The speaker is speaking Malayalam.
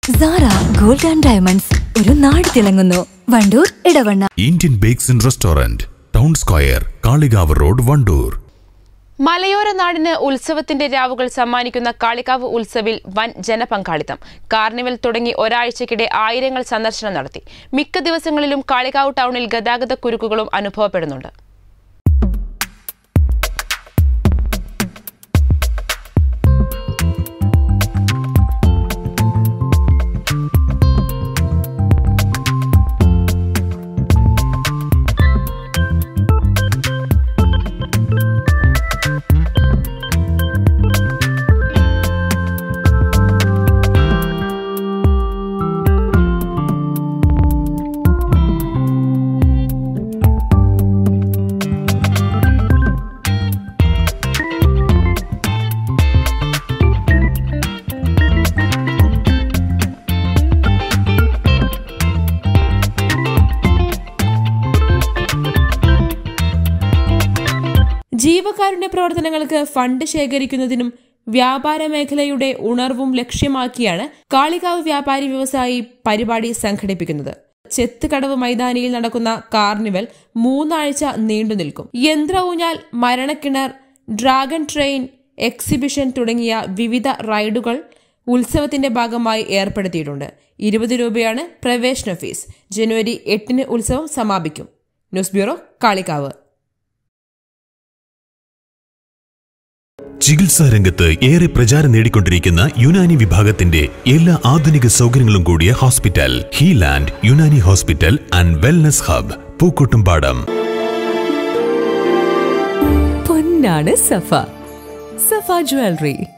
Zara Gold and Diamonds ഒരു നാട് തിളങ്ങുന്നു Wandoor Edavanna. Indian Bakes and Restaurant, Town Square, Kalikavu road, Wandoor. മലയോര നാടിന് ഉത്സവത്തിന്റെ രാവുകൾ സമ്മാനിക്കുന്ന കാളികാവ് ഉത്സവിൽ വൻ ജനപങ്കാളിത്തം. കാർണിവൽ തുടങ്ങി ഒരാഴ്ചക്കിടെ ആയിരങ്ങൾ സന്ദർശനം നടത്തി. മിക്ക ദിവസങ്ങളിലും കാളികാവ് ടൗണിൽ ഗതാഗത കുരുക്കുകളും അനുഭവപ്പെടുന്നുണ്ട്. ജീവകാരുണ്യ പ്രവർത്തനങ്ങൾക്ക് ഫണ്ട് ശേഖരിക്കുന്നതിനും വ്യാപാര മേഖലയുടെ ഉണർവും ലക്ഷ്യമാക്കിയാണ് കാളികാവ് വ്യാപാരി വ്യവസായി പരിപാടി സംഘടിപ്പിക്കുന്നത്. ചെത്തുകടവ് മൈതാനിയിൽ നടക്കുന്ന കാർണിവൽ 3 ആഴ്ച നീണ്ടുനിൽക്കും. യന്ത്ര ഊഞ്ഞാൽ, മരണക്കിണർ, ഡ്രാഗൺ ട്രെയിൻ, എക്സിബിഷൻ തുടങ്ങിയ വിവിധ റൈഡുകൾ ഉത്സവത്തിന്റെ ഭാഗമായി ഏർപ്പെടുത്തിയിട്ടുണ്ട്. 20 രൂപയാണ് പ്രവേശന ഫീസ്. ജനുവരി 8 ഉത്സവം സമാപിക്കും. News bureau, Kalikavu. ചികിത്സാ രംഗത്ത് ഏറെ പ്രചാരം നേടിക്കൊണ്ടിരിക്കുന്ന യുനാനി വിഭാഗത്തിന്റെ എല്ലാ ആധുനിക സൗകര്യങ്ങളും കൂടിയ hospital Healand Unani hospital and wellness hub, Pookkottumpadam. പൊന്നാണ് സഫ ജ്വല്ലറി.